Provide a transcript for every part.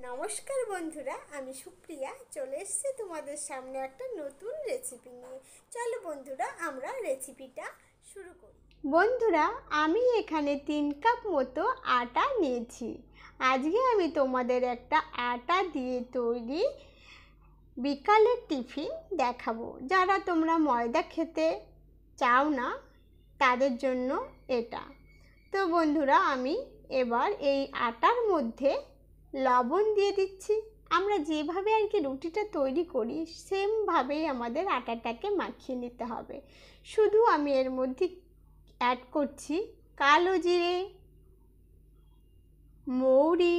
নমস্কার বন্ধুরা, আমি সুপ্রিয়া চলে এসেছি তোমাদের সামনে একটা নতুন রেসিপি নিয়ে। চলো বন্ধুরা, আমরা রেসিপিটা শুরু করি। বন্ধুরা, আমি এখানে 3 কাপ মতো আটা নিয়েছি। আজকে আমি তোমাদের একটা আটা দিয়ে তৈরি বিকালের টিফিন দেখাবো। যারা তোমরা ময়দা খেতে চাও না তাদের জন্য এটা। তো বন্ধুরা, আমি এবার এই আটার মধ্যে লবণ দিয়ে দিচ্ছি। আমরা যেভাবে আর কি রুটিটা তৈরি করি সেমভাবেই আমাদের আটাটাকে মাখিয়ে নিতে হবে। শুধু আমি এর মধ্যে অ্যাড করছি কালো জিরে, মৌরি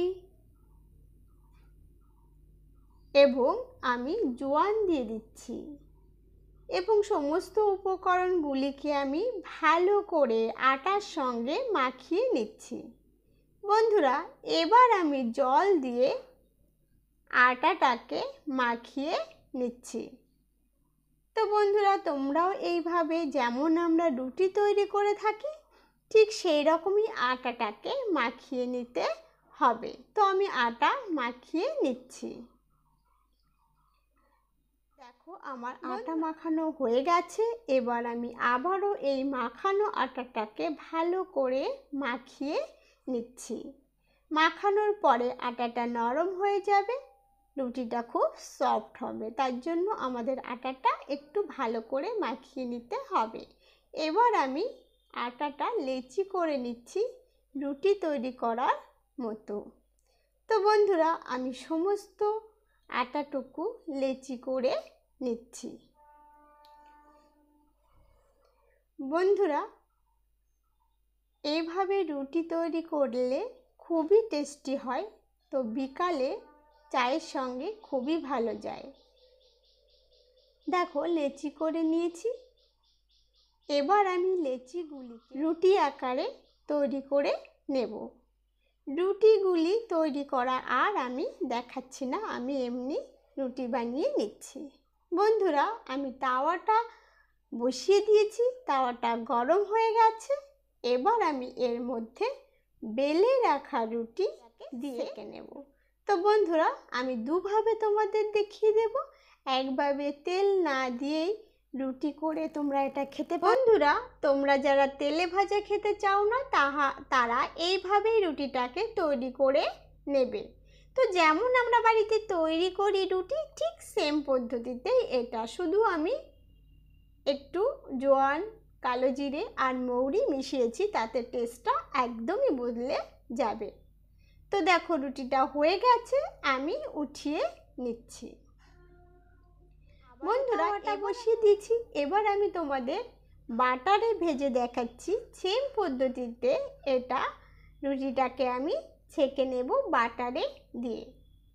এবং আমি জোয়ান দিয়ে দিচ্ছি এবং সমস্ত উপকরণগুলিকে আমি ভালো করে আটার সঙ্গে মাখিয়ে নিচ্ছি। বন্ধুরা, এবার আমি জল দিয়ে আটাটাকে মাখিয়ে নিচ্ছি। তো বন্ধুরা, তোমরাও এইভাবে যেমন আমরা রুটি তৈরি করে থাকি ঠিক সেই রকমই আটাটাকে মাখিয়ে নিতে হবে। তো আমি আটা মাখিয়ে নিচ্ছি। দেখো, আমার আটা মাখানো হয়ে গেছে। এবার আমি আবারও এই মাখানো আটাটাকে ভালো করে মাখিয়ে নিচ্ছি। মাখানোর পরে আটাটা নরম হয়ে যাবে, রুটিটা খুব সফট হবে। তার জন্য আমাদের আটাটা একটু ভালো করে মাখিয়ে নিতে হবে। এবার আমি আটাটা লেচি করে নিচ্ছি রুটি তৈরি করার মতো। তো বন্ধুরা, আমি সমস্ত আটাটুকু লেচি করে নিচ্ছি। বন্ধুরা, এইভাবে রুটি তৈরি করলে খুবই টেস্টি হয়। তো বিকালে চায়ের সঙ্গে খুবই ভালো যায়। দেখো, লেচি করে নিয়েছি। এবার আমি লেচিগুলিকে রুটি আকারে তৈরি করে নেব। রুটিগুলি তৈরি করা আর আমি দেখাচ্ছি না, আমি এমনি রুটি বানিয়ে নিচ্ছি। বন্ধুরা, আমি তাওয়াটা বসিয়ে দিয়েছি, তাওয়াটা গরম হয়ে গেছে। এবার আমি এর মধ্যে বেলে রাখা রুটি দিয়ে সেঁকে নেব। তো বন্ধুরা, আমি দুভাবে তোমাদের দেখিয়ে দেব। একভাবে তেল না দিয়েই রুটি করে তোমরা এটা খেতে পারো। বন্ধুরা, তোমরা যারা তেলে ভাজা খেতে চাও না তারা এইভাবেই রুটিটাকে তৈরি করে নেবে। তো যেমন আমরা বাড়িতে তৈরি করি রুটি ঠিক সেম পদ্ধতিতেই এটা, শুধু আমি একটু জোয়ান, কালো জিরে আর মৌরি মিশিয়েছি, তাতে টেস্টটা একদমই বদলে যাবে। তো দেখো, রুটিটা হয়ে গেছে, আমি উঠিয়ে নিচ্ছি। বন্ধুরা, এটা বসিয়ে দিয়েছি। এবার আমি তোমাদের বাটারে ভেজে দেখাচ্ছি সেম পদ্ধতিতে। এটা রুটিটাকে আমি ছেঁকে নেব বাটারে দিয়ে।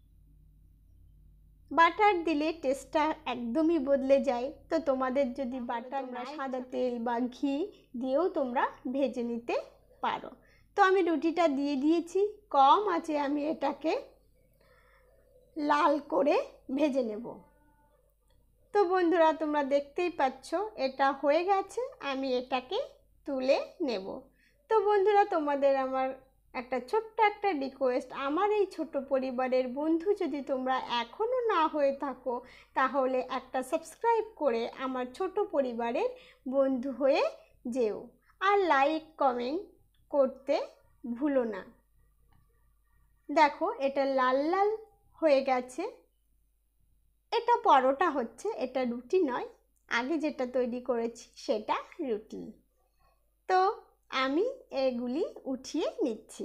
বাটার দিলে টেস্টটা একদমই বদলে যায়। তো তোমাদের যদি বাটার না, সাদা তেল বা ঘি দিয়েও তোমরা ভেজে নিতে পারো। তো আমি রুটিটা দিয়ে দিয়েছি, কম আঁচে আমি এটাকে লাল করে ভেজে নেব। তো বন্ধুরা, তোমরা দেখতেই পাচ্ছ এটা হয়ে গেছে, আমি এটাকে তুলে নেব। তো বন্ধুরা, তোমাদের আমার একটা ছোট্ট একটা রিকোয়েস্ট, আমার এই ছোট পরিবারের বন্ধু যদি তোমরা এখনও না হয়ে থাকো তাহলে একটা সাবস্ক্রাইব করে আমার ছোট পরিবারের বন্ধু হয়ে যেও, আর লাইক কমেন্ট করতে ভুলো না। দেখো, এটা লাল লাল হয়ে গেছে। এটা পরোটা হচ্ছে, এটা রুটি নয়। আগে যেটা তৈরি করেছি সেটা রুটি। তো আমি এগুলি উঠিয়ে নিচ্ছি।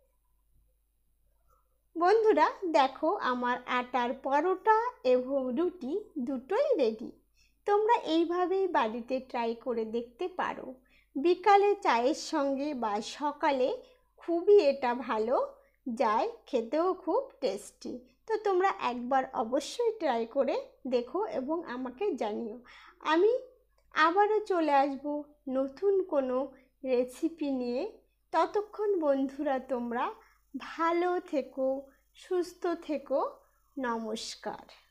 বন্ধুরা, দেখো, আমার আটার পরোটা এবং রুটি দুটোই রেডি। তোমরা এইভাবেই বাড়িতে ট্রাই করে দেখতে পারো। বিকালে চায়ের সঙ্গে বা সকালে খুবই এটা ভালো যায়, খেতেও খুব টেস্টি। তো তোমরা একবার অবশ্যই ট্রাই করে দেখো এবং আমাকে জানিও। আমি আবারও চলে আসব নতুন কোনো রেসিপি নিয়ে। ততক্ষণ বন্ধুরা, তোমরা ভালো থেকো, সুস্থ থেকো। নমস্কার।